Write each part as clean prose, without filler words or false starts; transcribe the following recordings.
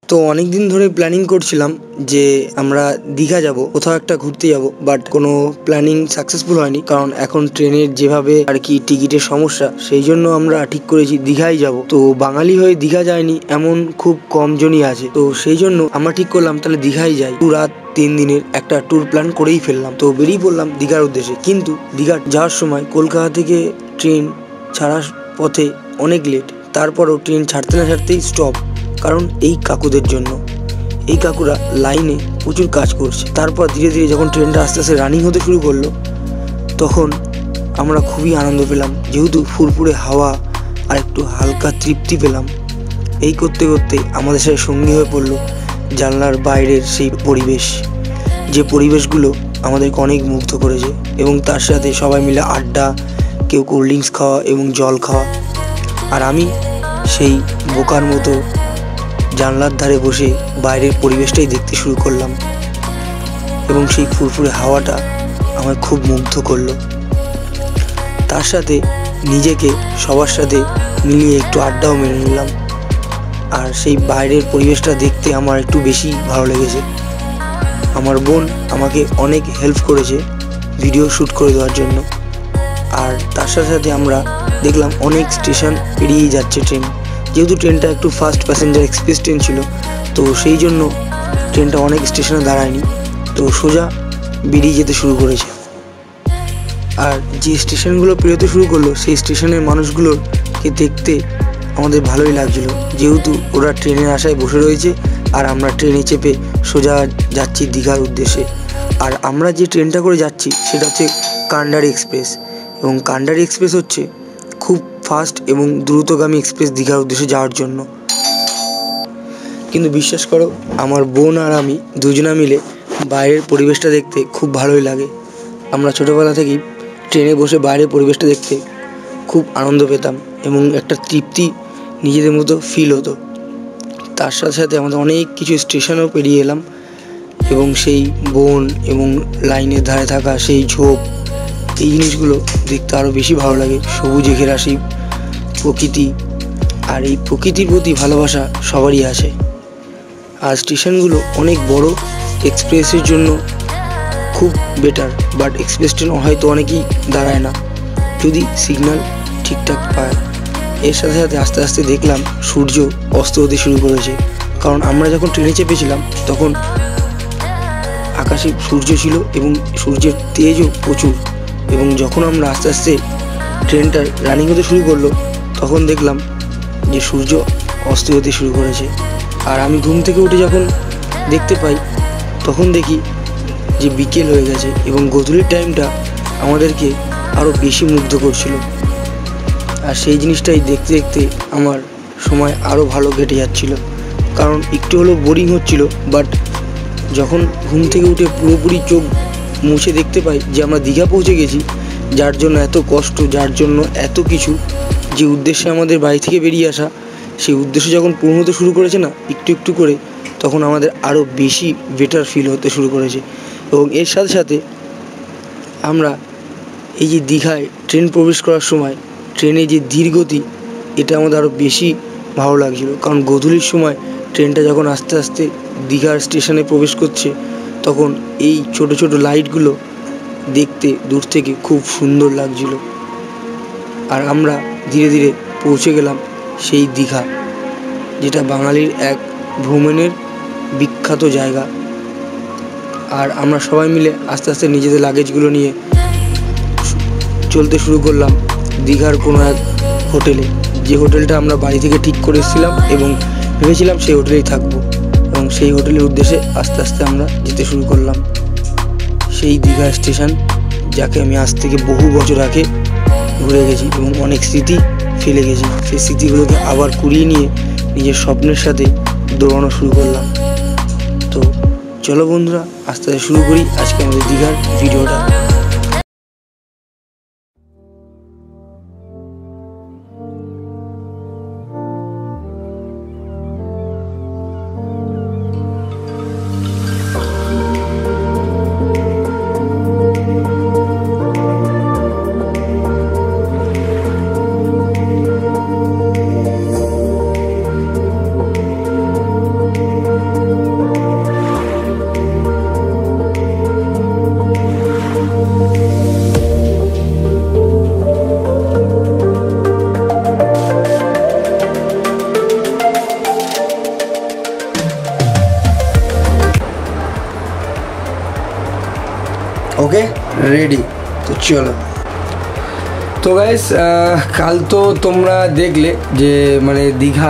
তো অনেক দিন ধরে প্ল্যানিং করছিলাম যে আমরা দীঘা যাব, কোথাও একটা ঘুরতে যাব, বাট কোনো প্ল্যানিং সাকসেসফুল হয়নি, কারণ এখন ট্রেনের যেভাবে আর কি টিকিটের সমস্যা, সেই জন্য আমরা ঠিক করেছি দীঘাই যাব। তো বাঙালি হয়ে দীঘা যায়নি এমন খুব কম জনই আছে, তো সেই জন্য আমরা ঠিক করলাম তাহলে দীঘাই যাই। 2 রাত 3 দিনের একটা ট্যুর প্ল্যান করেই ফেললাম। তো বেরিয়ে পড়লাম দীঘার উদ্দেশ্যে। কিন্তু দীঘা যাওয়ার সময় কলকাতা থেকে ট্রেন ছাড়ার পথে অনেক লেট, তারপরও ট্রেন ছাড়তে না ছাড়তেই স্টপ, কারণ এই কাকুদের জন্য। এই কাকুরা লাইনে প্রচুর কাজ করছে। তারপর ধীরে ধীরে যখন ট্রেনটা আস্তে আস্তে রানিং হতে শুরু করলো, তখন আমরা খুবই আনন্দ পেলাম, যেহেতু ফুরফুরে হাওয়া আর একটু হালকা তৃপ্তি পেলাম। এই করতে করতে আমাদের সাথে সঙ্গী হয়ে পড়লো জানলার বাইরের সেই পরিবেশ, যে পরিবেশগুলো আমাদেরকে অনেক মুগ্ধ করেছে। এবং তার সাথে সবাই মিলে আড্ডা, কেউ কোল্ড ড্রিঙ্কস খাওয়া এবং জল খাওয়া। আর আমি সেই বোকার মতো জানলার ধারে বসে বাইরের পরিবেশটাই দেখতে শুরু করলাম, এবং সেই ফুরফুরে হাওয়াটা আমায় খুব মুগ্ধ করলো। তার সাথে নিজেকে সবার সাথে মিলিয়ে একটু আড্ডাও মেরে নিলাম। আর সেই বাইরের পরিবেশটা দেখতে আমার একটু বেশি ভালো লেগেছে। আমার বোন আমাকে অনেক হেল্প করেছে ভিডিও শ্যুট করে দেওয়ার জন্য। আর তার সাথে সাথে আমরা দেখলাম অনেক স্টেশন পেরিয়েই যাচ্ছে ট্রেন, যেহেতু ট্রেনটা একটু ফাস্ট প্যাসেঞ্জার এক্সপ্রেস ট্রেন ছিল, তো সেই জন্য ট্রেনটা অনেক স্টেশনে দাঁড়ায়নি, তো সোজা বেরিয়ে যেতে শুরু করেছে। আর যে স্টেশনগুলো পেরোতে শুরু করলো, সেই স্টেশনের মানুষগুলোকে দেখতে আমাদের ভালোই লাগছিলো, যেহেতু ওরা ট্রেনের আশায় বসে রয়েছে আর আমরা ট্রেনে চেপে সোজা যাচ্ছি দীঘার উদ্দেশ্যে। আর আমরা যে ট্রেনটা করে যাচ্ছি সেটা হচ্ছে কান্ডারি এক্সপ্রেস, এবং কান্ডারি এক্সপ্রেস হচ্ছে খুব ফাস্ট এবং দ্রুতগামী এক্সপ্রেস দীঘার উদ্দেশ্যে যাওয়ার জন্য। কিন্তু বিশ্বাস করো, আমার বোন আর আমি দুজনা মিলে বাইরের পরিবেশটা দেখতে খুব ভালোই লাগে। আমরা ছোটোবেলা থেকেই ট্রেনে বসে বাইরের পরিবেশটা দেখতে খুব আনন্দ পেতাম এবং একটা তৃপ্তি নিজেদের মতো ফিল হতো। তার সাথে সাথে আমাদের অনেক কিছু স্টেশনও পেরিয়ে এলাম, এবং সেই বন এবং লাইনের ধারে থাকা সেই ঝোপ, এই জিনিসগুলো দেখতে আরও বেশি ভালো লাগে। সবুজে ঘেরা সেই প্রকৃতি, আর এই প্রকৃতির প্রতি ভালোবাসা সবারই আছে। আর স্টেশনগুলো অনেক বড়, এক্সপ্রেসের জন্য খুব বেটার, বাট এক্সপ্রেস ট্রেন হয়তো অনেকেই দাঁড়ায় না যদি সিগন্যাল ঠিকঠাক পায়। এর সাথে সাথে আস্তে আস্তে দেখলাম সূর্য অস্ত হতে শুরু করেছে, কারণ আমরা যখন ট্রেনে চেপেছিলাম তখন আকাশে সূর্য ছিল এবং সূর্যের তেজও প্রচুর। এবং যখন আমরা আস্তে আস্তে ট্রেনটা রানিং হতে শুরু করলো, তখন দেখলাম যে সূর্য অস্ত হতে শুরু করেছে। আর আমি ঘুম থেকে উঠে যখন দেখতে পাই, তখন দেখি যে বিকেল হয়ে গেছে, এবং গোধূলির টাইমটা আমাদেরকে আরও বেশি মুগ্ধ করছিল। আর সেই জিনিসটাই দেখতে দেখতে আমার সময় আরও ভালো কেটে যাচ্ছিল, কারণ একটু হলেও বোরিং হচ্ছিল। বাট যখন ঘুম থেকে উঠে পুরোপুরি চোখ মুছে দেখতে পাই যে আমরা দীঘা পৌঁছে গেছি, যার জন্য এত কষ্ট, যার জন্য এত কিছু, যে উদ্দেশ্যে আমাদের বাড়ি থেকে বেরিয়ে আসা, সেই উদ্দেশ্য যখন পূর্ণ হতে শুরু করেছে না একটু একটু করে, তখন আমাদের আরও বেশি বেটার ফিল হতে শুরু করেছে। এবং এর সাথে সাথে আমরা এই যে দীঘায় ট্রেন প্রবেশ করার সময় ট্রেনে যে ধীর গতি, এটা আমাদের আরও বেশি ভালো লাগছিলো, কারণ গোধূলির সময় ট্রেনটা যখন আস্তে আস্তে দীঘার স্টেশনে প্রবেশ করছে, তখন এই ছোট ছোট লাইটগুলো দেখতে দূর থেকে খুব সুন্দর লাগছিল। আর আমরা ধীরে ধীরে পৌঁছে গেলাম সেই দীঘা, যেটা বাঙালির এক ভ্রমণের বিখ্যাত জায়গা। আর আমরা সবাই মিলে আস্তে আস্তে নিজেদের লাগেজগুলো নিয়ে চলতে শুরু করলাম দীঘার কোনো এক হোটেলে, যে হোটেলটা আমরা বাড়ি থেকে ঠিক করে এসেছিলাম এবং ভেবেছিলাম সেই হোটেলেই থাকবো। এবং সেই হোটেলের উদ্দেশ্যে আস্তে আস্তে আমরা যেতে শুরু করলাম সেই দীঘা স্টেশন, যাকে আমি আজ থেকে বহু বছর আগে ঘুরে গেছি এবং অনেক স্মৃতি ফেলে গেছি। সেই স্মৃতিগুলোকে আবার কুড়িয়ে নিয়ে নিজের স্বপ্নের সাথে দৌড়ানো শুরু করলাম। তো চলো বন্ধুরা, আস্তে আস্তে শুরু করি আজকে আমাদের দীঘার ভিডিওটা। রেডি। তো চলো। তো গাইস কাল তো তোমরা দেখলে যে মানে দীঘা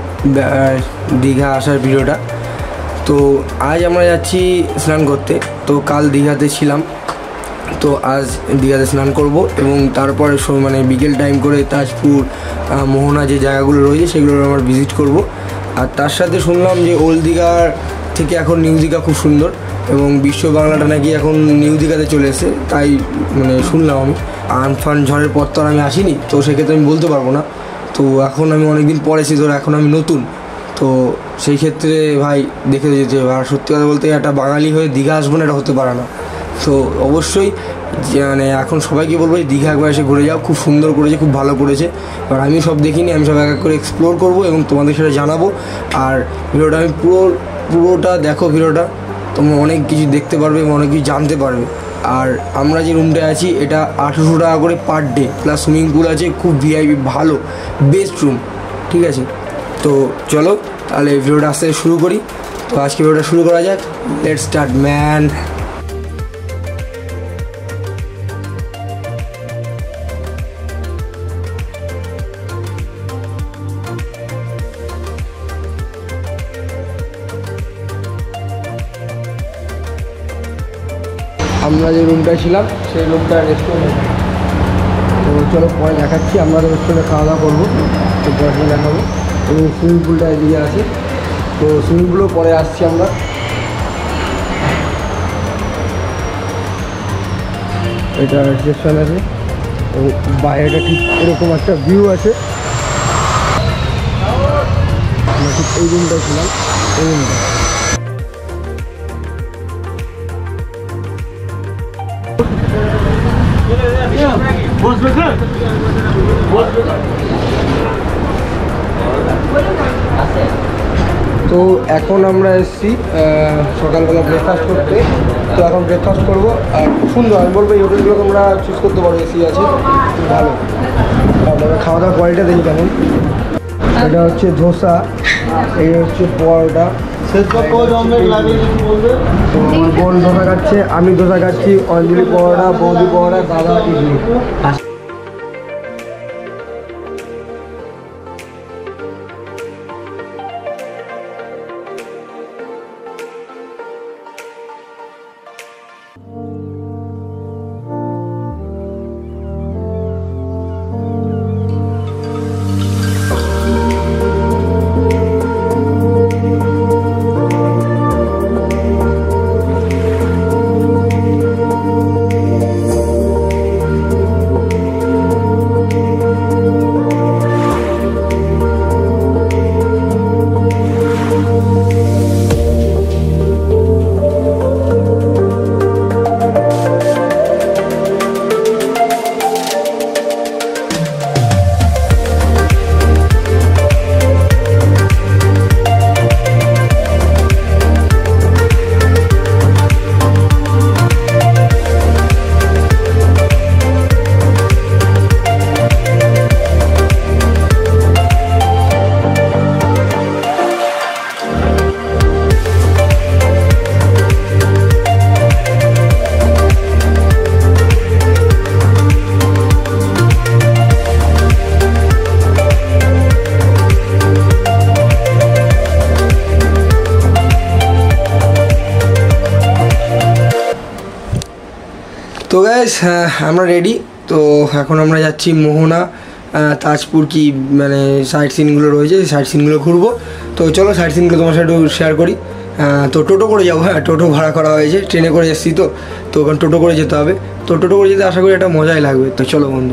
আসার ভিডিওটা। তো আজ আমরা যাচ্ছি স্নান করতে। তো কাল দীঘাতে ছিলাম, তো আজ দীঘাতে স্নান করব এবং তারপরে মানে বিকেল টাইম করে তাজপুর মোহনা যে জায়গাগুলো রয়েছে সেগুলো আমরা ভিজিট করব। আর তার সাথে শুনলাম যে ওল্ড দীঘার থেকে এখন নিউ দীঘা খুব সুন্দর এবং বিশ্ব বাংলাটা নাকি এখন নিউ দীঘাতে চলে এসেছে, তাই মানে শুনলাম আমি। আমফান ঝড়ের পর তো আর আমি আসিনি, তো সেক্ষেত্রে আমি বলতে পারবো না। তো এখন আমি অনেকদিন পরে এসেছি, ধরো এখন আমি নতুন, তো সেই ক্ষেত্রে ভাই দেখে যেতে হবে। আর সত্যি কথা বলতে একটা বাঙালি হয়ে দীঘা আসবো না, এটা হতে পারে না। তো অবশ্যই মানে এখন সবাইকে বলবো যে দীঘা একবার এসে ঘুরে যাও, খুব সুন্দর করেছে, খুব ভালো করেছে। এবার আমি সব দেখিনি, আমি সব এক এক করে এক্সপ্লোর করবো এবং তোমাদের সেটা জানাবো। আর ভিডিওটা আমি পুরোটা দেখো, ভিডিওটা তোমরা অনেক কিছু দেখতে পারবে এবং অনেক কিছু জানতে পারবে। আর আমরা যে রুমটায় আছি এটা 800 টাকা করে per day, plus swimming pool আছে, খুব ভিআইপি ভালো বেস্ট রুম, ঠিক আছে। তো চলো তাহলে ভিডিওটা আস্তে শুরু করি। তো আজকে ভিডিওটা শুরু করা যাক, লেটস স্টার্ট ম্যান। আমরা যে রুমটায় ছিলাম সেই রুমটা রেস্টুরেন্ট। তো চলো পরে দেখাচ্ছি, আমরা রেস্টুরেন্টে খাওয়া দাওয়া করবো, তো পরে দেখাবো। এবং সুইমিং পুলটা এদিকে আছে, তো সুইমিং পুলও পরে আসছি আমরা। এটা রিসেপশন আছে, তো বাইরেটা ঠিক এরকম একটা ভিউ আছে। আমরা ঠিক এই রুমটায় ছিলাম, এই রুমটা। তো এখন আমরা এসেছি সকালবেলা ব্রেকফাস্ট করতে। তো এখন ব্রেকফাস্ট করবো। আর খুব সুন্দর, আমি বলবো এই হোটেলগুলো তোমরা চুজ করতে পারো, এসি আছে, খুব ভালো। তারপরে খাওয়া দাওয়ার কোয়ালিটিটা দেখি কেমন। এটা হচ্ছে ধোসা, এই হচ্ছে পরোটা। তো আমার বোন ধোসা খাচ্ছে, আমি ধোসা খাচ্ছি, অঞ্জলি পরোটা, বৌদি পরোটা, দাদা ইডলি। তো গাইস আমরা রেডি। তো এখন আমরা যাচ্ছি মোহনা, তাজপুর কি মানে সাইট সিনগুলো রয়েছে, সাইট সিনগুলো ঘুরবো। তো চলো সাইট সিনগুলো তোমার সাথে একটু শেয়ার করি। তো টোটো করে যাবো, হ্যাঁ টোটো ভাড়া করা হয়েছে, ট্রেনে করে এসেছি তো ওখানে টোটো করে যেতে হবে। তো টোটো করে যেতে আশা করি একটা মজাই লাগবে। তো চলো বন্ধু।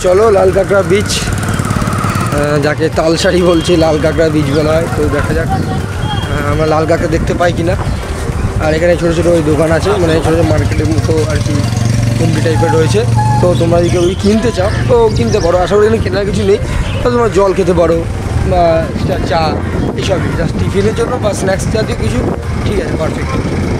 চলো লাল কাঁকড়া বিচ, যাকে তালসারি বলছে লাল কাঁকড়া বিচ বলা হয়। তো দেখা যাক আমরা লাল কাঁকড়া দেখতে পাই কিনা। আর এখানে ছোটো ছোটো ওই দোকান আছে, মানে ছোটো ছোটো মার্কেটের মতো আর কি কুমড়ি টাইপের রয়েছে। তো তোমরা যদি কেউ কিনতে চাও তো কিনতে পারো, আশা করি এখানে কেনার কিছু নেই। তো তোমরা জল খেতে পারো বা চা এইসবই, জাস্ট টিফিনের জন্য বা স্ন্যাক্স জাতীয় কিছু। ঠিক আছে, পারফেক্ট।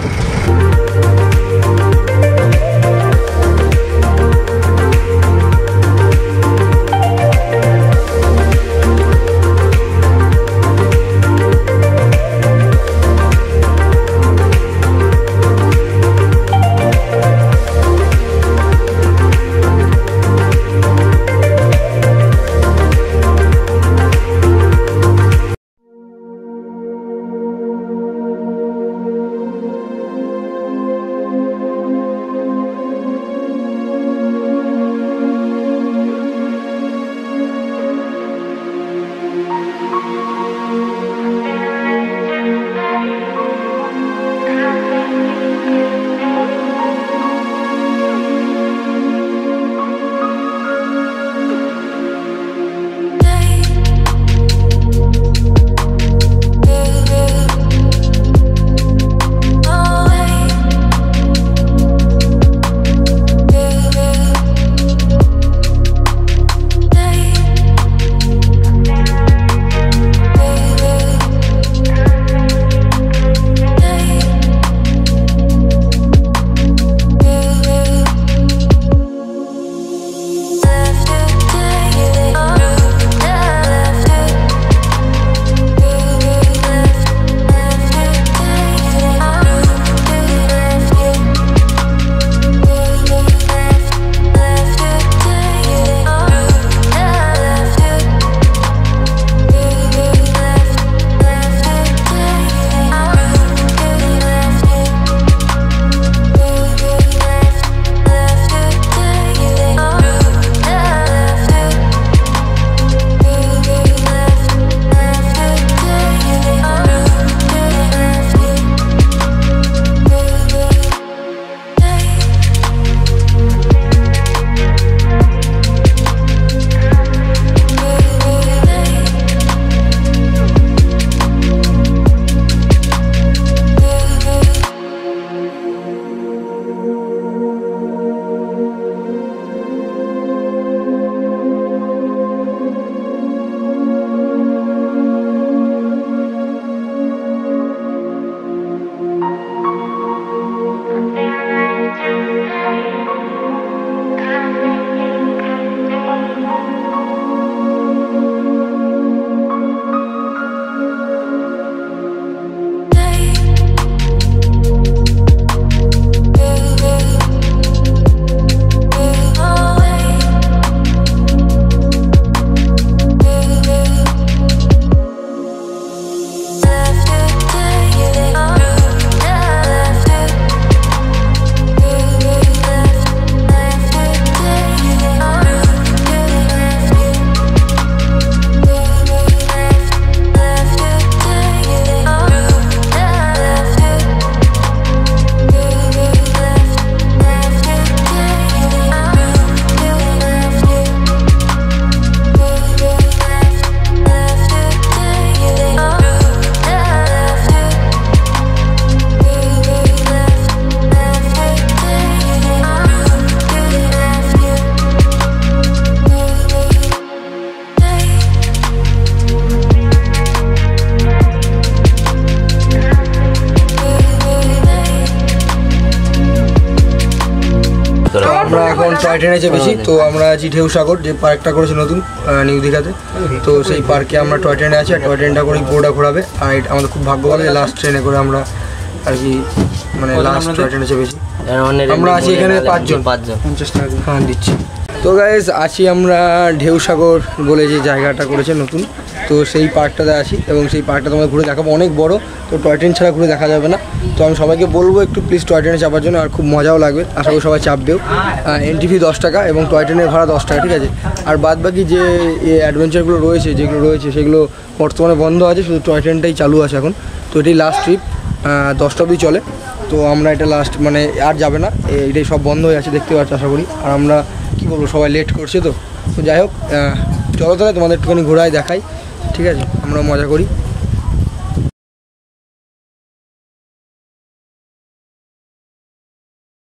আমরা এখন টয় ট্রেনে চেপেছি। তো আমরা আছি ঢেউ সাগর, যে পার্কটা করেছে নতুন নিউ দীঘাতে। তো সেই পার্কে আমরা টয় ট্রেনে আছি, আর টয় ট্রেনটা করেই পুরোটা ঘোরাবে। আর আমাদের খুব ভাগ্য ভালো যে লাস্ট ট্রেনে করে আমরা আর কি মানে লাস্ট টয় ট্রেনে চেপেছি। আমরা আছি এখানে 5 জন 50 টাকা হ্যাঁ দিচ্ছি। তো গাইস আছি আমরা ঢেউ সাগর বলে যে জায়গাটা করেছে নতুন, তো সেই পার্কটাতে আছি এবং সেই পার্কটা তোমাদের ঘুরে দেখাবো। অনেক বড়, তো টয় ট্রেন ছাড়া ঘুরে দেখা যাবে না। তো আমি সবাইকে বলবো একটু প্লিজ টয় ট্রেনে চাপার জন্য, আর খুব মজাও লাগবে, আশা করি সবাই চাপবেও। এন্ট্রি ফি 10 টাকা এবং টয় ট্রেনের ভাড়া 10 টাকা, ঠিক আছে। আর বাদ বাকি যে অ্যাডভেঞ্চারগুলো রয়েছে যেগুলো রয়েছে সেগুলো বর্তমানে বন্ধ আছে, শুধু টয় ট্রেনটাই চালু আছে এখন। তো এটাই লাস্ট ট্রিপ, 10টা অবধি চলে। তো আমরা এটা লাস্ট মানে আর যাবে না, এটাই সব বন্ধ হয়ে আছে দেখতে পাচ্ছি আশা করি। আর আমরা কী বলবো, সবাই লেট করছে তো তো যাই হোক, চলো তাহলে তোমাদের একটুখানি ঘোরায় দেখাই, ঠিক আছে? আমরা মজা করি।